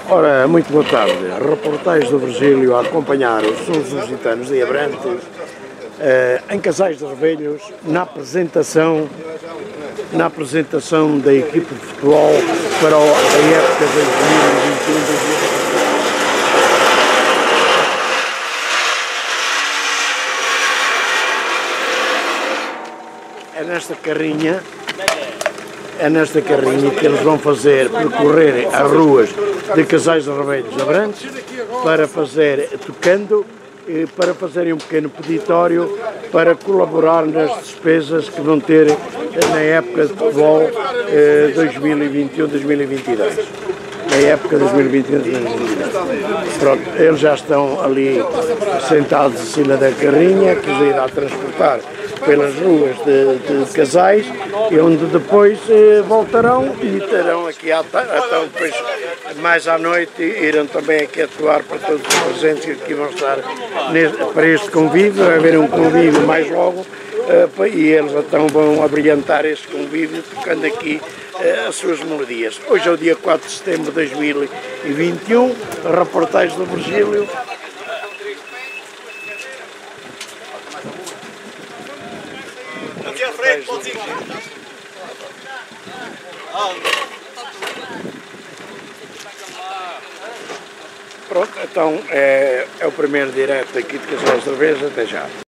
Ora, muito boa tarde. Reportagem do Virgílio a acompanhar os Sons Lusitanos de Abrantes em Casais de Revelhos na apresentação da equipe de futebol para a época 2021-2022. É nesta carrinha que eles vão percorrer as ruas de Casais de Revelhos de Abrantes para fazerem um pequeno peditório para colaborar nas despesas que vão ter na época de futebol 2021-2022. Na época 2021-2022. Pronto, eles já estão ali sentados em cima da carrinha que os irá transportar pelas ruas de Casais, e onde depois voltarão e terão aqui então depois mais à noite irão também aqui atuar para todos os presentes que vão estar para este convívio. Vai haver um convívio mais logo e eles então vão abrilhantar este convívio tocando aqui as suas melodias. Hoje é o dia 4 de setembro de 2021, a reportagem do Virgílio. Pronto, então é o primeiro direto aqui de Casais de Revelhos, até já.